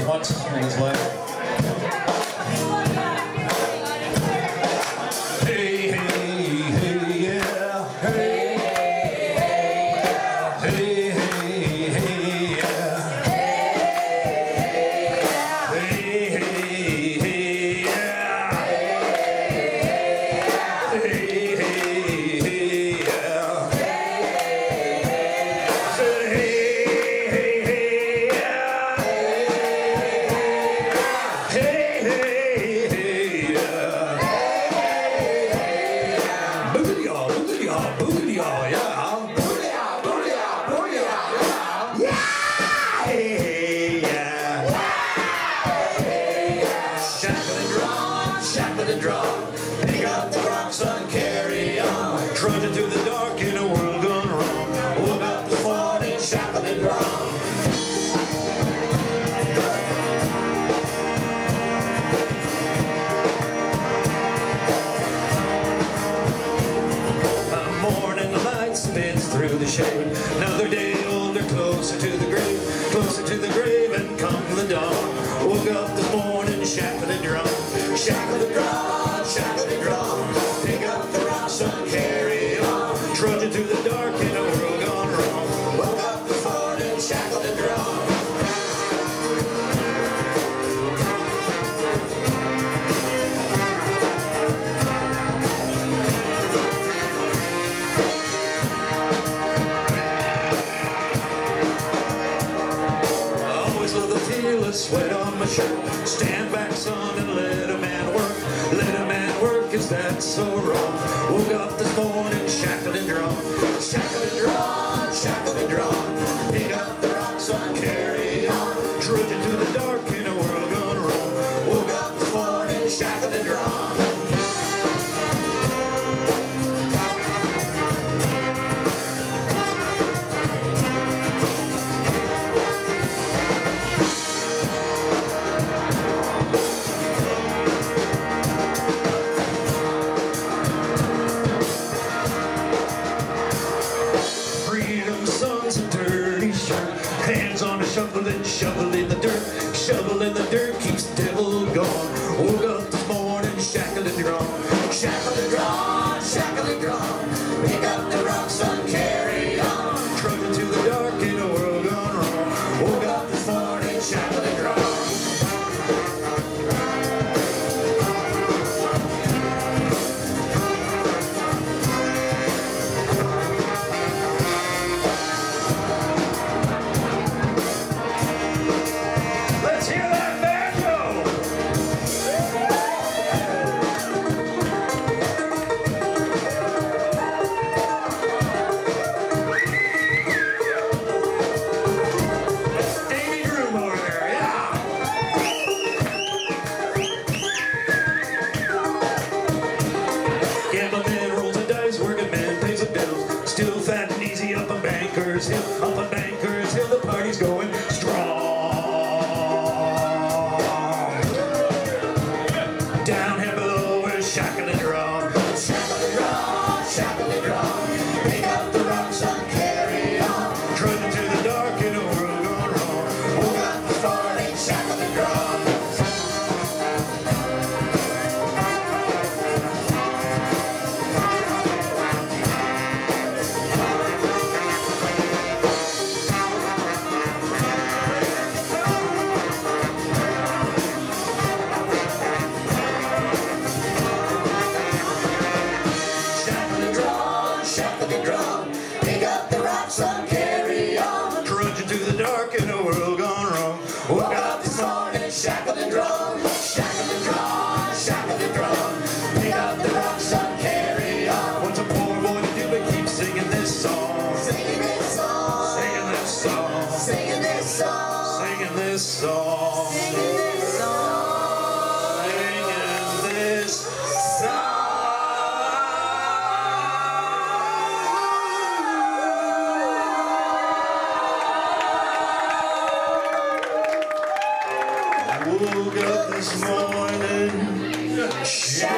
once in his life. Hey, hey, hey, yeah. Hey, hey, yeah. Hey, hey, hey, yeah. Hey, hey, hey, yeah. Hey, hey, hey, yeah. Shackled and drawn, pick up the rock, son, carry on. Trudging through the dark in a world gone wrong. Woke up this morning, shackled and drawn. Morning light spins through the shade. Another day older, closer to the grave, and come the dawn. Woke up this morning, shackled and drawn. Shackled and drawn, shackled and drawn. Pick up the rock, son, carry on. Trudging through the dark in a world gone wrong. Woke up this morning, shackled and drawn. Sweat on my shirt. Stand back, son, and let a man work. Let a man work, is that so wrong? Woke up this morning, shackled and drawn. Shackled and drawn, shackled and drawn. Pick up the rock, son, carry on. Trudging through the dark in a world gone wrong. Woke up this morning, shackled and drawn. Hands on a shovel and shovel in the dirt. Shovel in the dirt keeps the devil gone. Woke up this morning, shackled and drawn. Shackled and drawn, shackled and drawn. Pick up the rock, son, carry on. Trudging through the dark in a world gone wrong. Woke up this morning, shackled and drawn. Still fat and easy up on Bankers Hill. Up on Bankers Hill, the party's going strong. Down here below, we're shackled and drawn. Shackled and drawn, shackled and drawn. Pick up the rock, son, carry on. Trudging through the dark in a world gone wrong. Woke up this morning, shackled and drawn. Pick up the rock, son, carry on. Trudging through the dark in a world gone wrong. Woke up this morning, shackled and drawn. Shackled and drawn, shackled and drawn. Pick up the rock, son, carry on. What's a poor boy to do but keep singing this song? Singing this song. Singing this song. Singing this song. Singing this song. Singing this song. Singing this song. Woke up this morning,